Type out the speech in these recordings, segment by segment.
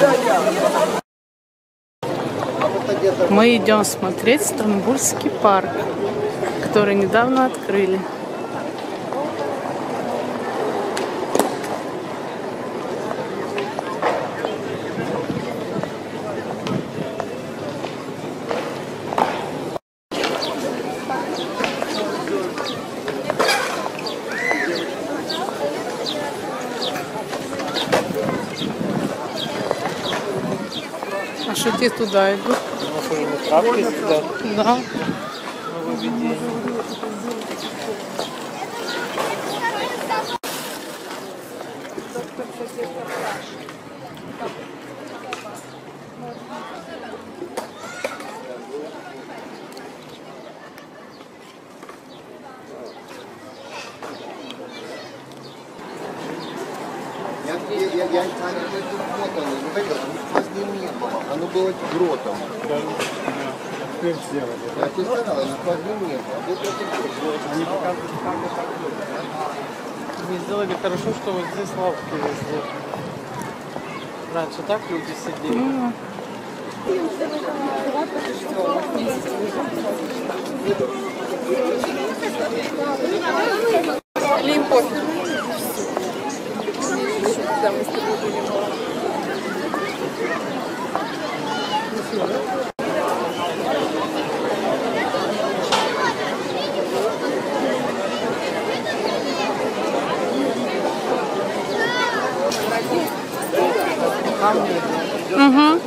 Мы идем смотреть Стамбульский парк, который недавно открыли. А что те туда идут? Да. Я оно было гротом. Я тебе сказал, оно сквозным не было. Они показывают, как не сделали хорошо, что вот здесь лавки везде. Раньше так люди сидели. Лимпот. Угу.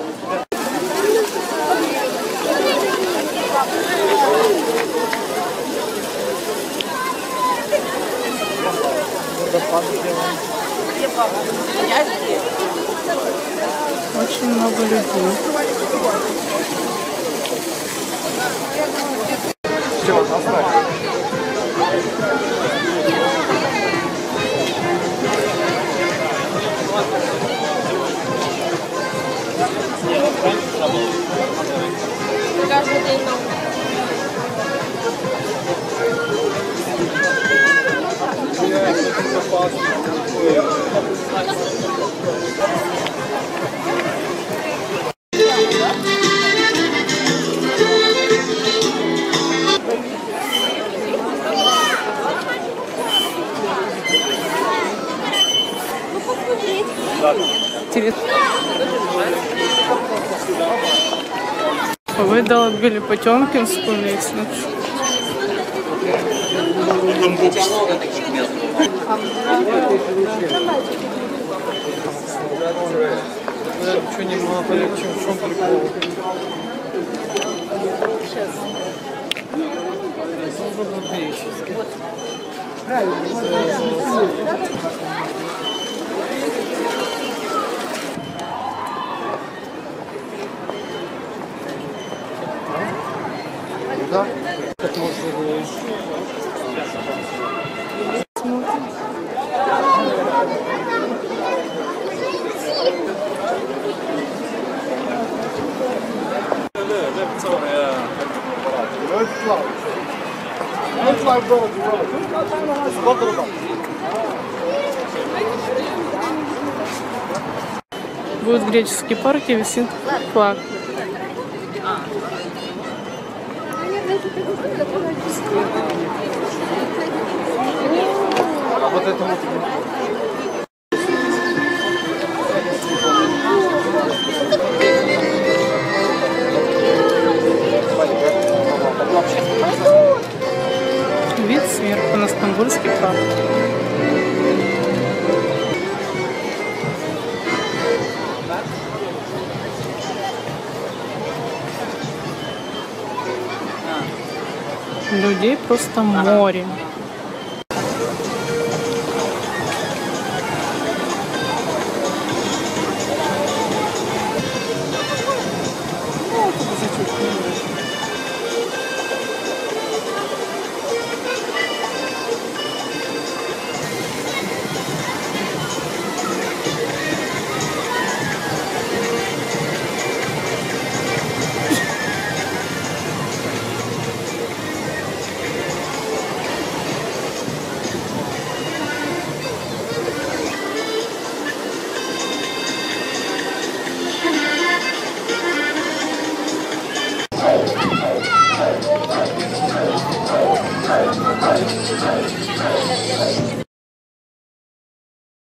Очень много людей. Все, оставь. Каждый день Вы долбили Потемкинскую лестницу. Ничего не могу понять, в чем прикол. Да? Как можно было? Будет греческий парк и висит флаг. А вот это вот. Вид сверху на Стамбульский парк. Людей просто море.